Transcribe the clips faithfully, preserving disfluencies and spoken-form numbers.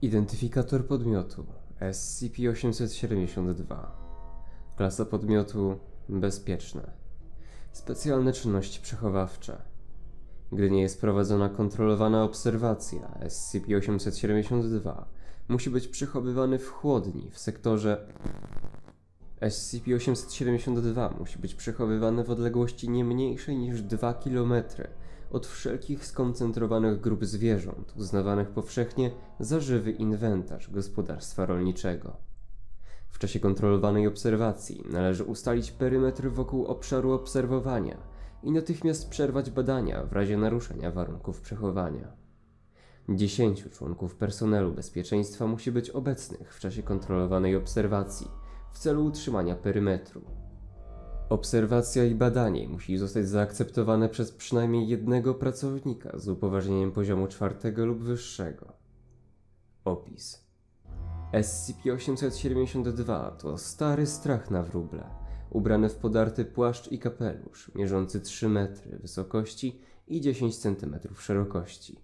Identyfikator podmiotu S C P osiemset siedemdziesiąt dwa. Klasa podmiotu bezpieczne. Specjalne czynności przechowawcze. Gdy nie jest prowadzona kontrolowana obserwacja, S C P osiemset siedemdziesiąt dwa musi być przechowywany w chłodni w sektorze S C P osiemset siedemdziesiąt dwa musi być przechowywane w odległości nie mniejszej niż dwa kilometry od wszelkich skoncentrowanych grup zwierząt uznawanych powszechnie za żywy inwentarz gospodarstwa rolniczego. W czasie kontrolowanej obserwacji należy ustalić perymetr wokół obszaru obserwowania i natychmiast przerwać badania w razie naruszenia warunków przechowania. Dziesięciu członków personelu bezpieczeństwa musi być obecnych w czasie kontrolowanej obserwacji w celu utrzymania perymetru. Obserwacja i badanie musi zostać zaakceptowane przez przynajmniej jednego pracownika z upoważnieniem poziomu czwartego lub wyższego. Opis. S C P osiemset siedemdziesiąt dwa to stary strach na wróble, ubrany w podarty płaszcz i kapelusz, mierzący trzy metry wysokości i dziesięć centymetrów szerokości.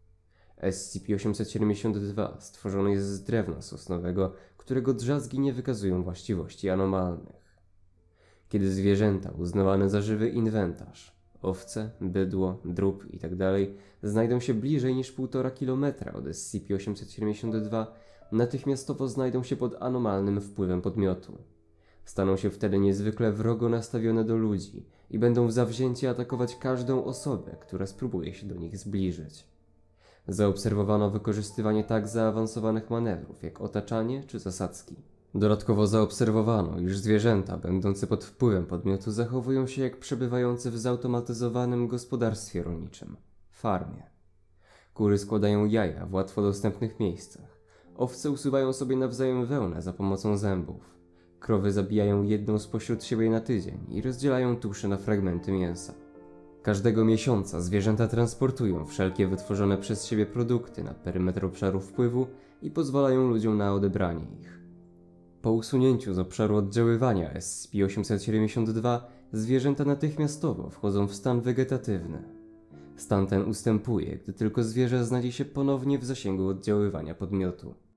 S C P osiemset siedemdziesiąt dwa stworzony jest z drewna sosnowego, którego drzazgi nie wykazują właściwości anomalnych. Kiedy zwierzęta uznawane za żywy inwentarz, owce, bydło, drób itd. znajdą się bliżej niż półtora kilometra od S C P osiemset siedemdziesiąt dwa, natychmiastowo znajdą się pod anomalnym wpływem podmiotu. Staną się wtedy niezwykle wrogo nastawione do ludzi i będą w zawzięcie atakować każdą osobę, która spróbuje się do nich zbliżyć. Zaobserwowano wykorzystywanie tak zaawansowanych manewrów jak otaczanie czy zasadzki. Dodatkowo zaobserwowano, iż zwierzęta będące pod wpływem podmiotu zachowują się jak przebywające w zautomatyzowanym gospodarstwie rolniczym – farmie. Kury składają jaja w łatwo dostępnych miejscach. Owce usuwają sobie nawzajem wełnę za pomocą zębów. Krowy zabijają jedną spośród siebie na tydzień i rozdzielają tusze na fragmenty mięsa. Każdego miesiąca zwierzęta transportują wszelkie wytworzone przez siebie produkty na perymetr obszaru wpływu i pozwalają ludziom na odebranie ich. Po usunięciu z obszaru oddziaływania S C P osiemset siedemdziesiąt dwa zwierzęta natychmiastowo wchodzą w stan wegetatywny. Stan ten ustępuje, gdy tylko zwierzę znajdzie się ponownie w zasięgu oddziaływania podmiotu.